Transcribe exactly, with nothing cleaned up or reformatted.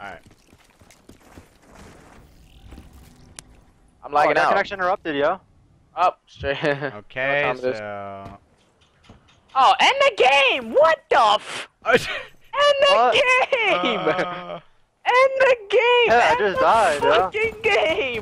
Alright. I'm lagging oh, out. Connection interrupted, yo. Up straight. Okay, What time it is? so. Oh, end the game! What the f? End the What? game! Uh... End the game! Yeah, I End just the died, yo. fucking game!